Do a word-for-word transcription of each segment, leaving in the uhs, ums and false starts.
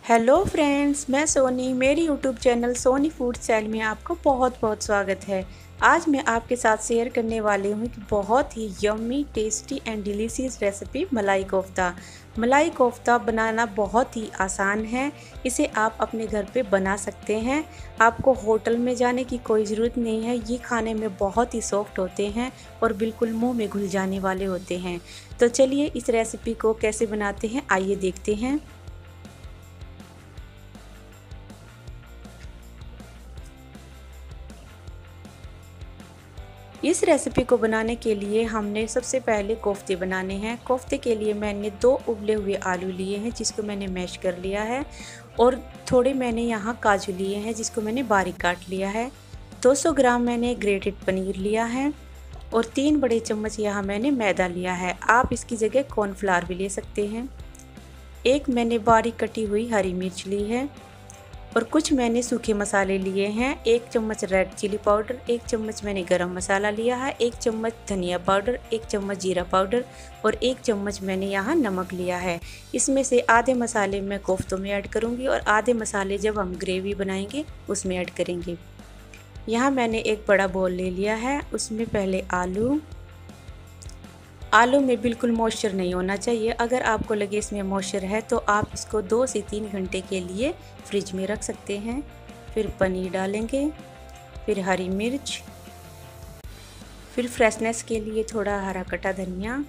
Hello friends, मैं सोनी। मेरी YouTube channel Soni food style में आपको बहुत बहुत स्वागत है। आज मैं आपके साथ शेयर करने वाली हूँ कि बहुत ही yummy, tasty and delicious recipe malai kofta. मलाई कोफ्ता बनाना बहुत ही आसान है। इसे आप अपने घर पे बना सकते हैं। आपको होटल में जाने की कोई ज़रूरत नहीं है। ये खाने में बहुत ही सॉफ्ट होते हैं और बिल्कुल मुंह में घुल जाने वाले होते हैं। तो चलिए इस रेसिपी को कैसे बनाते हैं, आइए देखते हैं। इस रेसिपी को बनाने के लिए हमने सबसे पहले कोफ्ते बनाने हैं। कोफ्ते के लिए मैंने दो उबले हुए आलू लिए हैं जिसको मैंने मैश कर लिया है, और थोड़े मैंने यहाँ काजू लिए हैं जिसको मैंने बारीक काट लिया है। दो सौ ग्राम मैंने ग्रेटेड पनीर लिया है और तीन बड़े चम्मच यहाँ मैंने मैदा लिया है। आप इसकी जगह कॉर्नफ्लावर भी ले सकते हैं। एक मैंने बारीक कटी हुई हरी मिर्च ली है और कुछ मैंने सूखे मसाले लिए हैं। एक चम्मच रेड चिली पाउडर, एक चम्मच मैंने गरम मसाला लिया है, एक चम्मच धनिया पाउडर, एक चम्मच जीरा पाउडर और एक चम्मच मैंने यहाँ नमक लिया है। इसमें से आधे मसाले मैं कोफ्तों में ऐड करूँगी और आधे मसाले जब हम ग्रेवी बनाएंगे उसमें ऐड करेंगे। यहाँ मैंने एक बड़ा बोल ले लिया है। उसमें पहले आलू आलू में बिल्कुल मॉइस्चर नहीं होना चाहिए। अगर आपको लगे इसमें मॉइस्चर है तो आप इसको दो से तीन घंटे के लिए फ्रिज में रख सकते हैं। फिर पनीर डालेंगे, फिर हरी मिर्च, फिर फ्रेशनेस के लिए थोड़ा हरा कटा धनिया,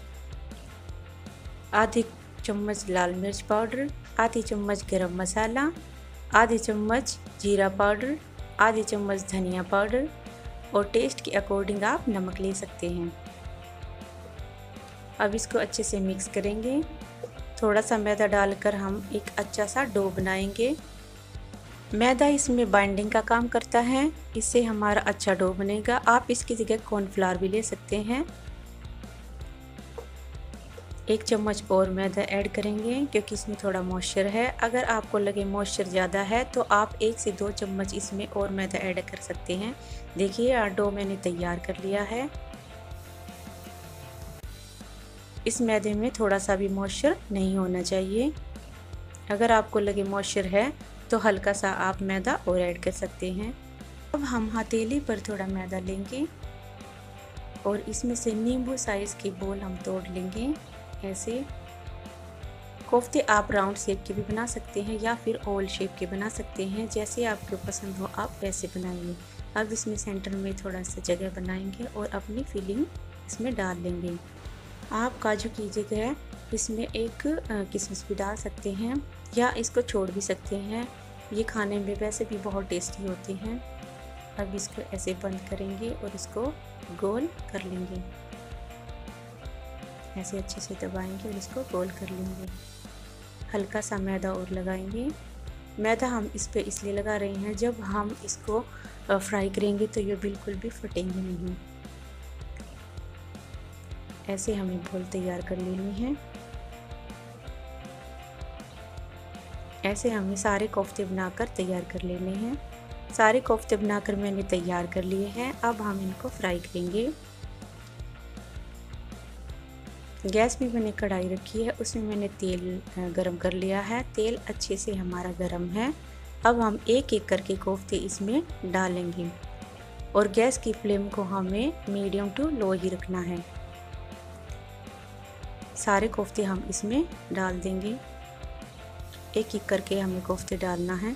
आधी चम्मच लाल मिर्च पाउडर, आधी चम्मच गरम मसाला, आधी चम्मच जीरा पाउडर, आधी चम्मच धनिया पाउडर और टेस्ट के अकॉर्डिंग आप नमक ले सकते हैं। अब इसको अच्छे से मिक्स करेंगे। थोड़ा सा मैदा डालकर हम एक अच्छा सा डो बनाएंगे। मैदा इसमें बाइंडिंग का काम करता है, इससे हमारा अच्छा डो बनेगा। आप इसकी जगह कॉर्नफ्लावर भी ले सकते हैं। एक चम्मच और मैदा ऐड करेंगे क्योंकि इसमें थोड़ा मॉइस्चर है। अगर आपको लगे मॉइस्चर ज़्यादा है तो आप एक से दो चम्मच इसमें और मैदा ऐड कर सकते हैं। देखिए डो मैंने तैयार कर लिया है। इस मैदे में थोड़ा सा भी मॉइस्चर नहीं होना चाहिए। अगर आपको लगे मॉइस्चर है तो हल्का सा आप मैदा और ऐड कर सकते हैं। अब हम हथेली पर थोड़ा मैदा लेंगे और इसमें से नींबू साइज़ के बोल हम तोड़ लेंगे। ऐसे कोफ्ते आप राउंड शेप के भी बना सकते हैं या फिर ओवल शेप के बना सकते हैं, जैसे आपको पसंद हो आप वैसे बनाइए। अब इसमें सेंटर में थोड़ा सा जगह बनाएंगे और अपनी फिलिंग इसमें डाल लेंगे। आप काजू की जगह इसमें एक किशमिश भी डाल सकते हैं या इसको छोड़ भी सकते हैं। ये खाने में वैसे भी बहुत टेस्टी होते हैं। अब इसको ऐसे बंद करेंगे और इसको गोल कर लेंगे। ऐसे अच्छे से दबाएंगे और इसको गोल कर लेंगे। हल्का सा मैदा और लगाएंगे। मैदा हम इस पे इसलिए लगा रहे हैं, जब हम इसको फ्राई करेंगे तो ये बिल्कुल भी फटेंगे नहीं। ऐसे हमें बोल तैयार कर लेनी है। ऐसे हमें सारे कोफ्ते बनाकर तैयार कर लेने हैं। सारे कोफ्ते बनाकर मैंने तैयार कर लिए हैं। अब हम इनको फ्राई करेंगे। गैस में मैंने कढ़ाई रखी है, उसमें मैंने तेल गरम कर लिया है। तेल अच्छे से हमारा गरम है। अब हम एक एक करके कोफ्ते इसमें डालेंगे और गैस की फ्लेम को हमें मीडियम टू लो ही रखना है। सारे कोफ्ते हम इसमें डाल देंगे। एक एक करके हमें कोफ्ते डालना है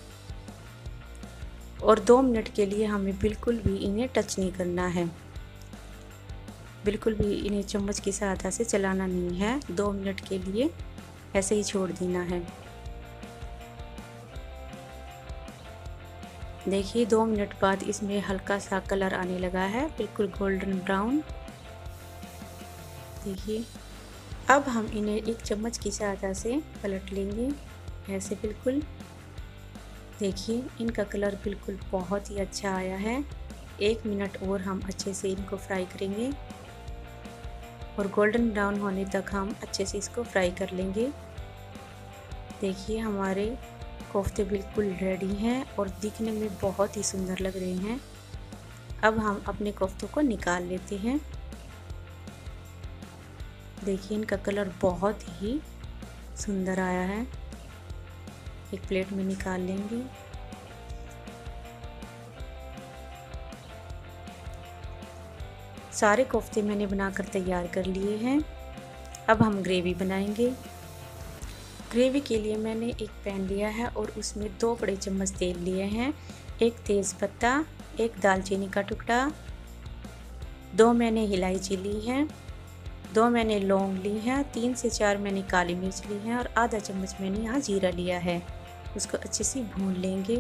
और दो मिनट के लिए हमें बिल्कुल भी इन्हें टच नहीं करना है। बिल्कुल भी इन्हें चम्मच की सहायता से चलाना नहीं है। दो मिनट के लिए ऐसे ही छोड़ देना है। देखिए दो मिनट बाद इसमें हल्का सा कलर आने लगा है, बिल्कुल गोल्डन ब्राउन। देखिए अब हम इन्हें एक चम्मच की सहायता से पलट लेंगे। ऐसे बिल्कुल देखिए इनका कलर बिल्कुल बहुत ही अच्छा आया है। एक मिनट और हम अच्छे से इनको फ्राई करेंगे और गोल्डन ब्राउन होने तक हम अच्छे से इसको फ्राई कर लेंगे। देखिए हमारे कोफ्ते बिल्कुल रेडी हैं और दिखने में बहुत ही सुंदर लग रहे हैं। अब हम अपने कोफ्तों को निकाल लेते हैं। देखिए इनका कलर बहुत ही सुंदर आया है। एक प्लेट में निकाल लेंगे। सारे कोफ्ते मैंने बनाकर तैयार कर लिए हैं। अब हम ग्रेवी बनाएंगे। ग्रेवी के लिए मैंने एक पैन लिया है और उसमें दो बड़े चम्मच तेल लिए हैं, एक तेज़ पत्ता, एक दालचीनी का टुकड़ा, दो मैंने इलायची ली हैं, दो मैंने लौंग ली हैं, तीन से चार मैंने काली मिर्च ली हैं और आधा चम्मच मैंने यहाँ जीरा लिया है। उसको अच्छे से भून लेंगे।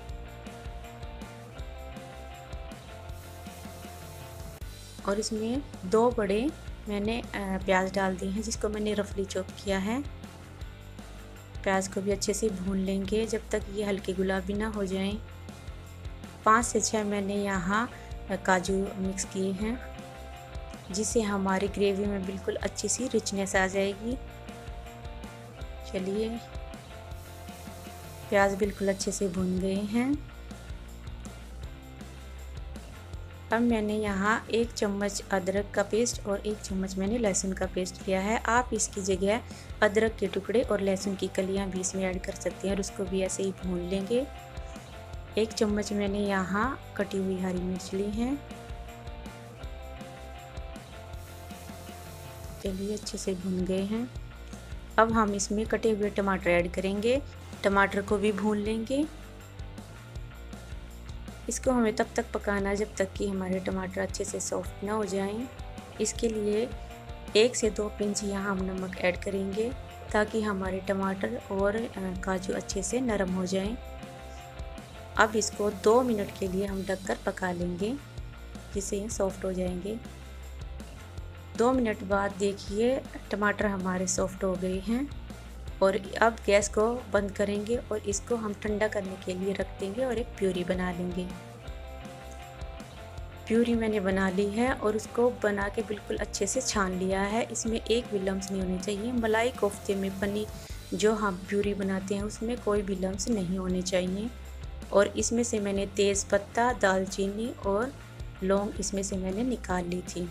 और इसमें दो बड़े मैंने प्याज डाल दिए हैं जिसको मैंने रफली चॉप किया है। प्याज को भी अच्छे से भून लेंगे जब तक ये हल्के गुलाबी ना हो जाएं। पाँच से छः मैंने यहाँ काजू मिक्स किए हैं जिससे हमारी ग्रेवी में बिल्कुल अच्छी सी रिचनेस आ जाएगी। चलिए, प्याज बिल्कुल अच्छे से भून गए हैं। अब मैंने यहाँ एक चम्मच अदरक का पेस्ट और एक चम्मच मैंने लहसुन का पेस्ट लिया है। आप इसकी जगह अदरक के टुकड़े और लहसुन की कलियाँ भी इसमें ऐड कर सकते हैं और उसको भी ऐसे ही भून लेंगे। एक चम्मच मैंने यहाँ कटी हुई हरी मिर्च ली है। चलिए, अच्छे से भून गए हैं। अब हम इसमें कटे हुए टमाटर ऐड करेंगे। टमाटर को भी भून लेंगे। इसको हमें तब तक पकाना जब तक कि हमारे टमाटर अच्छे से सॉफ्ट ना हो जाएं। इसके लिए एक से दो पिंच यहाँ हम नमक ऐड करेंगे ताकि हमारे टमाटर और काजू अच्छे से नरम हो जाएं। अब इसको दो मिनट के लिए हम ढककर पका लेंगे जिससे ये सॉफ्ट हो जाएंगे। दो मिनट बाद देखिए टमाटर हमारे सॉफ्ट हो गए हैं और अब गैस को बंद करेंगे और इसको हम ठंडा करने के लिए रख देंगे और एक प्यूरी बना लेंगे। प्यूरी मैंने बना ली है और उसको बना के बिल्कुल अच्छे से छान लिया है। इसमें एक भी लम्स नहीं होने चाहिए। मलाई कोफ्ते में पनीर जो हम प्यूरी बनाते हैं उसमें कोई भी लम्स नहीं होने चाहिए। और इसमें से मैंने तेज़ पत्ता, दालचीनी और लौंग इसमें से मैंने निकाल ली थी।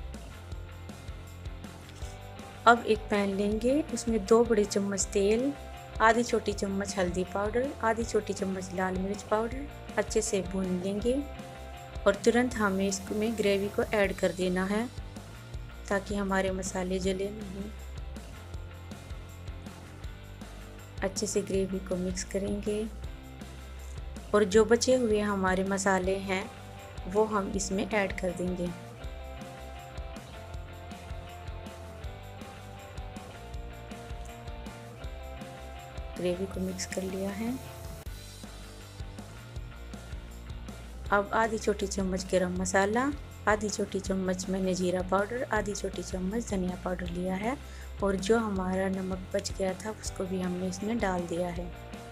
अब एक पैन लेंगे, उसमें दो बड़े चम्मच तेल, आधी छोटी चम्मच हल्दी पाउडर, आधी छोटी चम्मच लाल मिर्च पाउडर अच्छे से भून लेंगे और तुरंत हमें इसमें ग्रेवी को ऐड कर देना है ताकि हमारे मसाले जले नहीं। अच्छे से ग्रेवी को मिक्स करेंगे और जो बचे हुए हमारे मसाले हैं वो हम इसमें ऐड कर देंगे। ग्रेवी को मिक्स कर लिया है। अब आधी छोटी चम्मच गरम मसाला, आधी छोटी चम्मच मैंने जीरा पाउडर, आधी छोटी चम्मच धनिया पाउडर लिया है और जो हमारा नमक बच गया था उसको भी हमने इसमें डाल दिया है।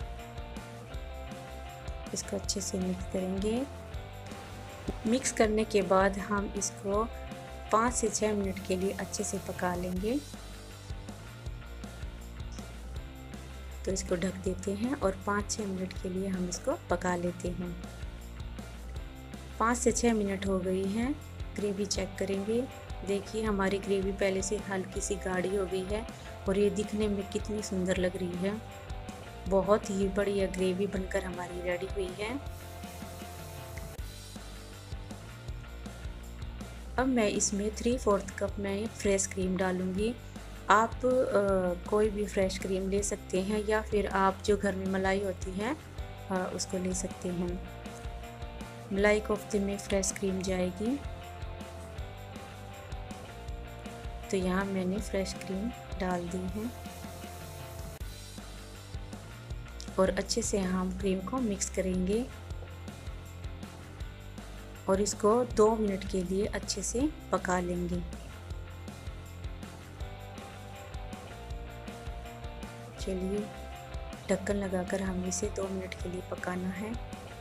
इसको अच्छे से मिक्स करेंगे। मिक्स करने के बाद हम इसको पाँच से छः मिनट के लिए अच्छे से पका लेंगे। तो इसको ढक देते हैं और पाँच छः मिनट के लिए हम इसको पका लेते हैं। पाँच से छः मिनट हो गई हैं। ग्रेवी चेक करेंगे। देखिए हमारी ग्रेवी पहले से हल्की सी गाढ़ी हो गई है और ये दिखने में कितनी सुंदर लग रही है। बहुत ही बढ़िया ग्रेवी बनकर हमारी रेडी हुई है। अब मैं इसमें थ्री फोर्थ कप में फ्रेश क्रीम डालूंगी। आप आ, कोई भी फ्रेश क्रीम ले सकते हैं या फिर आप जो घर में मलाई होती है आ, उसको ले सकते हैं। मलाई कोफ्ते में फ्रेश क्रीम जाएगी। तो यहाँ मैंने फ्रेश क्रीम डाल दी है और अच्छे से हम क्रीम को मिक्स करेंगे और इसको दो मिनट के लिए अच्छे से पका लेंगे। चलिए, ढक्कन लगाकर हम इसे दो मिनट के लिए पकाना है।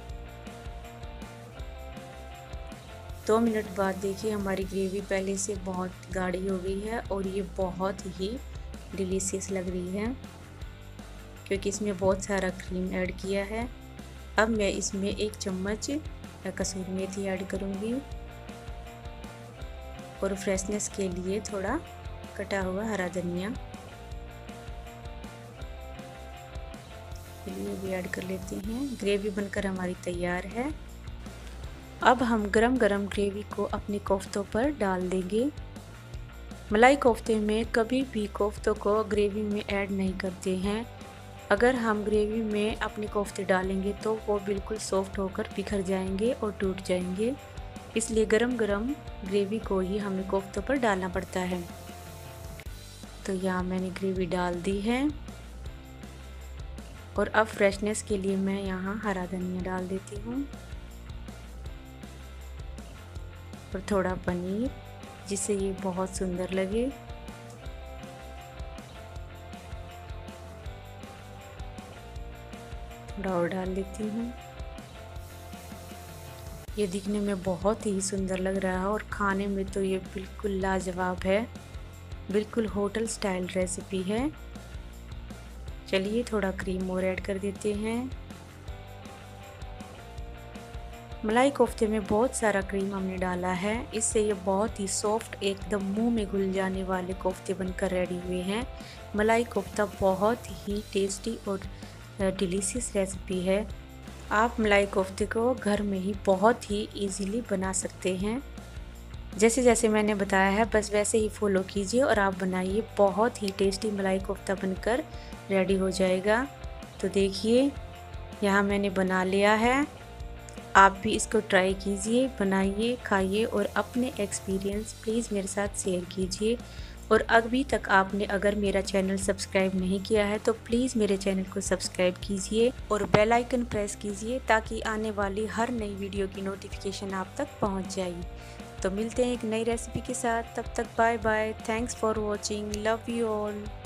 दो मिनट बाद देखिए हमारी ग्रेवी पहले से बहुत गाढ़ी हो गई है और ये बहुत ही डिलीशियस लग रही है क्योंकि इसमें बहुत सारा क्रीम ऐड किया है। अब मैं इसमें एक चम्मच कसूरी मेथी ऐड करूँगी और फ्रेशनेस के लिए थोड़ा कटा हुआ हरा धनिया। चलिए भी ऐड कर लेते हैं। ग्रेवी बनकर हमारी तैयार है। अब हम गरम गरम ग्रेवी को अपने कोफ्तों पर डाल देंगे। मलाई कोफ्ते में कभी भी कोफ्तों को ग्रेवी में ऐड नहीं करते हैं। अगर हम ग्रेवी में अपने कोफ्ते डालेंगे तो वो बिल्कुल सॉफ्ट होकर बिखर जाएंगे और टूट जाएंगे, इसलिए गरम गरम ग्रेवी को ही हमें कोफ्तों पर डालना पड़ता है। तो यहाँ मैंने ग्रेवी डाल दी है और अब फ्रेशनेस के लिए मैं यहाँ हरा धनिया डाल देती हूँ और थोड़ा पनीर, जिससे ये बहुत सुंदर लगे। थोड़ा और डाल देती हूँ। ये दिखने में बहुत ही सुंदर लग रहा है और खाने में तो ये बिल्कुल लाजवाब है। बिल्कुल होटल स्टाइल रेसिपी है। चलिए थोड़ा क्रीम और ऐड कर देते हैं। मलाई कोफ्ते में बहुत सारा क्रीम हमने डाला है, इससे ये बहुत ही सॉफ्ट, एकदम मुंह में घुल जाने वाले कोफ्ते बनकर रेडी हुए हैं। मलाई कोफ्ता बहुत ही टेस्टी और डिलीशियस रेसिपी है। आप मलाई कोफ्ते को घर में ही बहुत ही इजीली बना सकते हैं। जैसे जैसे मैंने बताया है बस वैसे ही फॉलो कीजिए और आप बनाइए। बहुत ही टेस्टी मलाई कोफ्ता बनकर रेडी हो जाएगा। तो देखिए यहाँ मैंने बना लिया है। आप भी इसको ट्राई कीजिए, बनाइए, खाइए और अपने एक्सपीरियंस प्लीज़ मेरे साथ शेयर कीजिए। और अभी तक आपने अगर मेरा चैनल सब्सक्राइब नहीं किया है तो प्लीज़ मेरे चैनल को सब्सक्राइब कीजिए और बेल आइकन प्रेस कीजिए ताकि आने वाली हर नई वीडियो की नोटिफिकेशन आप तक पहुंच जाए। तो मिलते हैं एक नई रेसिपी के साथ। तब तक bye bye. Thanks for watching. Love you all.